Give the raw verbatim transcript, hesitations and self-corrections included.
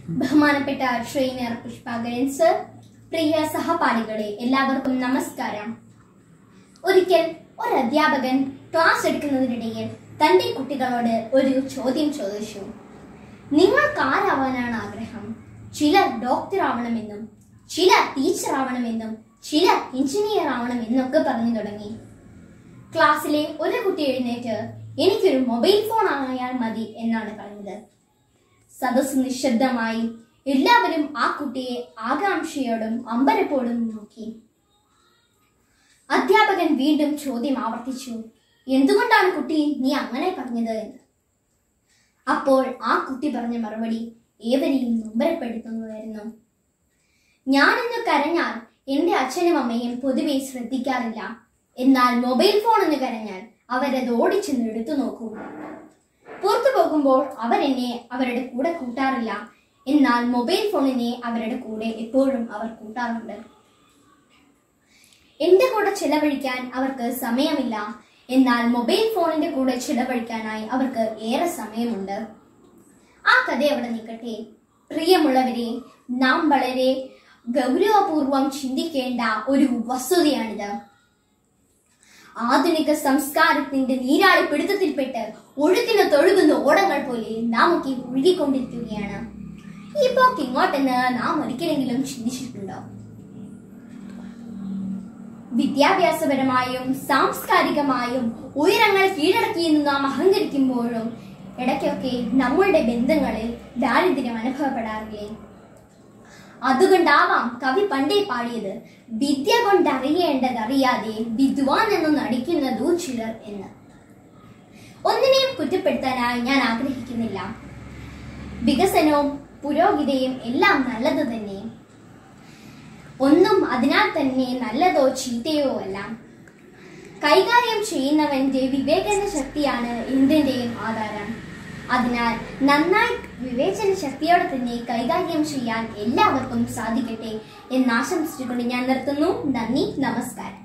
ബഹുമാനപ്പെട്ട trainer Pushpakaran sir, പ്രിയ സഹപാഠികളെ എല്ലാവർക്കും നമസ്കാരം. ഒരിക്കൽ ഒരു അധ്യാപകൻ ക്ലാസ് എടുക്കുന്നതിനിടയിൽ തന്റെ കുട്ടികളോട് ഒരു ചോദ്യം ചോദിച്ചു. നിങ്ങൾക്ക് ആരാവാനാണ് ആഗ്രഹം? ചിലർ ഡോക്ടർ ആവണമെന്നും ചിലർ ടീച്ചർ ആവണമെന്നും ചിലർ എഞ്ചിനീയർ ആവണമെന്നൊക്കെ പറഞ്ഞു തുടങ്ങി. ക്ലാസ്സിലെ ഒരു കുട്ടി എഴുന്നേറ്റ് എനിക്കൊരു മൊബൈൽ ഫോൺ ആയാൽ മതി എന്നാണ് പറഞ്ഞത്. സദസ് നിശബ്ദമായി. എല്ലാവരും ആ കുട്ടിയെ ആകാംക്ഷയോടും അമ്പരപ്പോടും നോക്കി. അധ്യാപകൻ വീണ്ടും ചോദ്യം ആവർത്തിച്ചു, എന്തുകൊണ്ടാണ് കുട്ടി നീ അങ്ങനെ പറഞ്ഞത് എന്ന്. അപ്പോൾ ആ കുട്ടി പറഞ്ഞ മറുപടി ഏവരെയും നൊമ്പരപ്പെടുത്തുന്നതായിരുന്നു. ഞാനെന്ന് കരഞ്ഞാൽ എന്റെ അച്ഛനും അമ്മയും പൊതുവെ ശ്രദ്ധിക്കാറില്ല. എന്നാൽ മൊബൈൽ ഫോൺ എന്ന് കരഞ്ഞാൽ അവരത് ഓടിച്ചെന്ന് എടുത്തു നോക്കൂ. പുറത്തു പോകുമ്പോൾ അവരെന്നെ അവരുടെ കൂടെ കൂട്ടാറില്ല. എന്നാൽ മൊബൈൽ ഫോണിനെ അവരുടെ കൂടെ എപ്പോഴും അവർ കൂട്ടാറുണ്ട്. എന്റെ കൂടെ ചിലവഴിക്കാൻ അവർക്ക് സമയമില്ല. എന്നാൽ മൊബൈൽ ഫോണിന്റെ കൂടെ ചിലവഴിക്കാനായി അവർക്ക് ഏറെ സമയമുണ്ട്. ആ കഥ അവിടെ നിൽക്കട്ടെ. പ്രിയമുള്ളവരെ, നാം വളരെ ഗൗരവപൂർവം ചിന്തിക്കേണ്ട ഒരു വസ്തുതയാണിത്. ആധുനിക സംസ്കാരത്തിന്റെ നീരാളി പിടുത്തത്തിൽപ്പെട്ട് ഒഴുക്കിന് തൊഴുകുന്ന ഓടങ്ങൾ പോലെ നാം ഒക്കെ ഒഴുകിക്കൊണ്ടിരിക്കുകയാണ്. ഈ പോക്ക് ഇങ്ങോട്ടെന്ന് നാം ഒരിക്കലെങ്കിലും ചിന്തിച്ചിട്ടുണ്ടോ? വിദ്യാഭ്യാസപരമായും സാംസ്കാരികമായും ഉയരങ്ങൾ കീഴടക്കിയെന്ന് നാം അഹങ്കരിക്കുമ്പോഴും ഇടയ്ക്കൊക്കെ നമ്മളുടെ ബന്ധങ്ങളിൽ ദാരിദ്ര്യം അനുഭവപ്പെടാറില്ലേ? അതുകൊണ്ടാവാം കവി പണ്ടേ പാടിയത്, വിദ്യ കൊണ്ടറിയേണ്ടതറിയാതെ വിദ്വാൻ എന്ന് നടിക്കുന്നതു ചിലർ എന്ന്. ഒന്നിനെയും കുറ്റപ്പെടുത്താനായി ഞാൻ ആഗ്രഹിക്കുന്നില്ല. വികസനവും പുരോഗതിയും എല്ലാം നല്ലത് തന്നെ. ഒന്നും അതിനാൽ തന്നെ നല്ലതോ ചീത്തയോ അല്ല. കൈകാര്യം ചെയ്യുന്നവന്റെ വിവേചന ശക്തിയാണ് എന്തിന്റെയും ആധാരം. അതിനാൽ നന്നായി വിവേചന ശക്തിയോടെ തന്നെ കൈകാര്യം ചെയ്യാൻ എല്ലാവർക്കും സാധിക്കട്ടെ എന്ന് ആശംസിച്ചുകൊണ്ട് ഞാൻ നിർത്തുന്നു. നന്ദി, നമസ്കാരം.